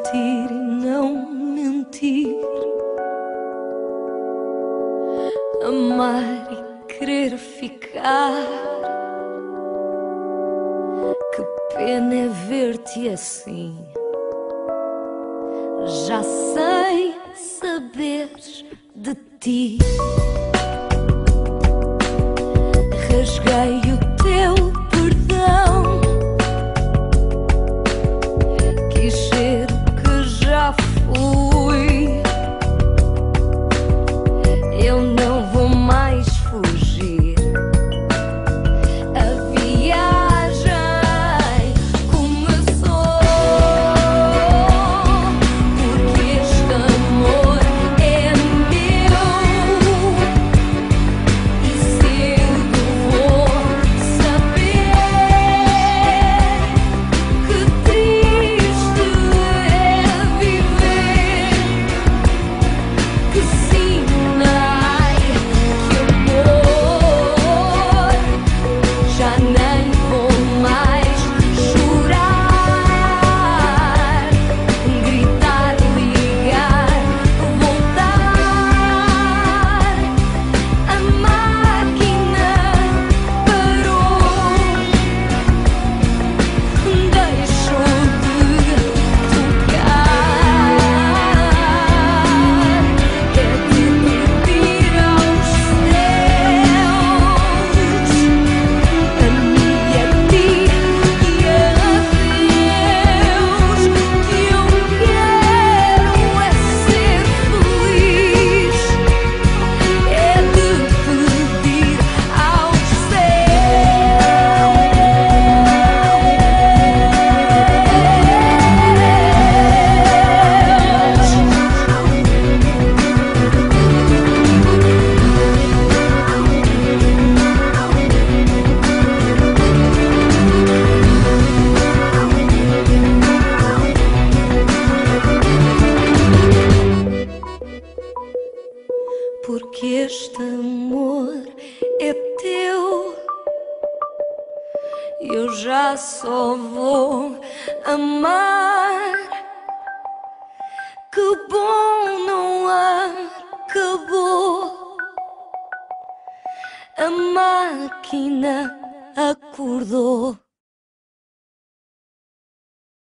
mentir e não mentir, amar e querer ficar. Que pena é ver-te assim, já sem saber de ti. Rasguei o teu perdão, quis ser o que já fui. Eu não vou mais fugir. A viagem começou, porque este amor é meu e cedo vou saber que triste é viver, que sinai, que amor já nem vou mais chorar, gritar, ligar, voltar. A máquina parou, deixou de tocar. É de pedir aos céus, a mim e a ti e a Deus, que eu quero é ser feliz. É de pedir aos céus. Porque este amor é teu, eu já só vou amar. Que bom, não acabou, a máquina acordou.